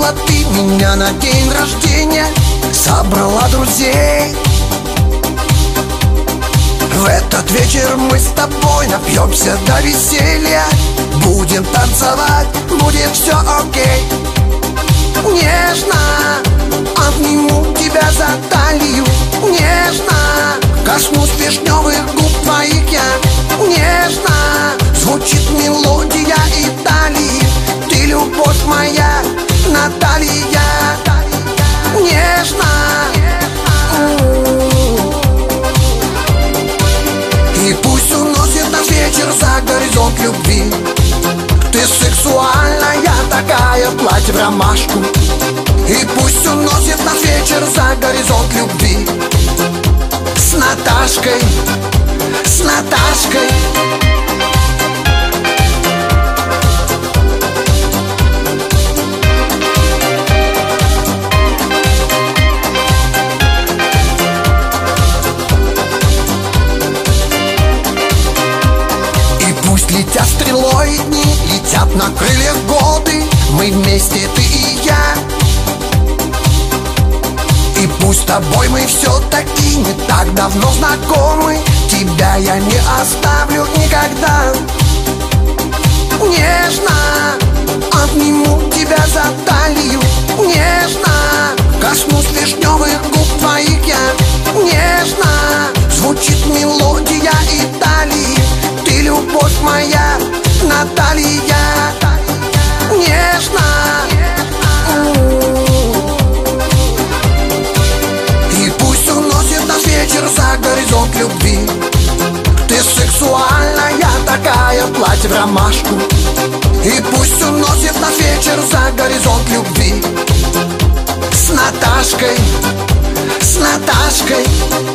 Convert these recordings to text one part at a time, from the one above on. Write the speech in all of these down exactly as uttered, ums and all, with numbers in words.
Пригласила ты меня на день рождения, собрала друзей. В этот вечер мы с тобой напьемся до веселья. Будем танцевать, будет все окей. Нежно обниму тебя за талию, нежно коснусь вишневых губ твоих я. Нежно звучит мелодия Италии. Ты любовь моя, Наталья. Нежно. И пусть уносит нас вечер за горизонт любви. Ты сексуальная такая, платье в ромашку. И пусть уносит нас вечер за горизонт любви. С Наташкой, с Наташкой. Летят стрелой дни, летят на крыльях годы. Мы вместе, ты и я. И пусть с тобой мы все-таки не так давно знакомы. Тебя я не оставлю никогда. Нежно обниму тебя за талию. Нежно коснусь вишневых губ твоих я. Нежно звучит мелодия Италии. Ты любовь моя, Наталья. Нежно. И пусть уносит нас вечер за горизонт любви. Ты сексуальная такая, платье в ромашку. И пусть уносит нас вечер за горизонт любви. С Наташкой, с Наташкой.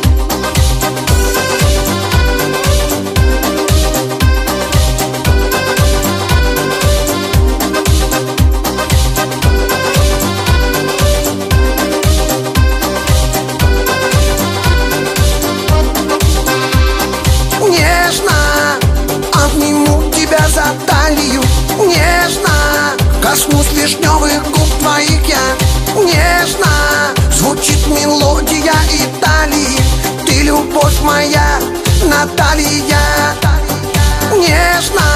Нежно обниму тебя за талию. Нежно коснусь вишневых губ твоих я. Нежно звучит мелодия Италии. Ты любовь моя, Наталья. Нежно.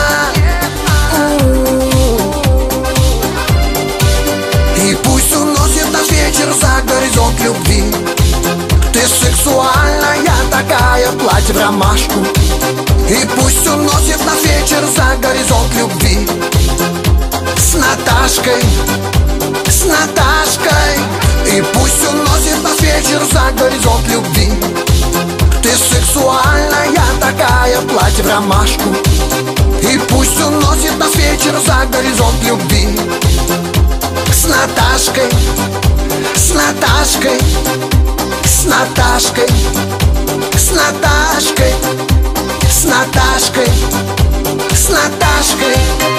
И пусть уносит нас вечер за горизонт любви. Ты сексуальная такая, платье в ромашку. И пусть уносит нас вечер за горизонт любви. С Наташкой, с Наташкой. И пусть уносит нас вечер за горизонт любви. Ты сексуальная такая, платье в ромашку. И пусть уносит нас вечер за горизонт любви. С Наташкой, с Наташкой. С Наташкой, с Наташкой, с Наташкой, с Наташкой.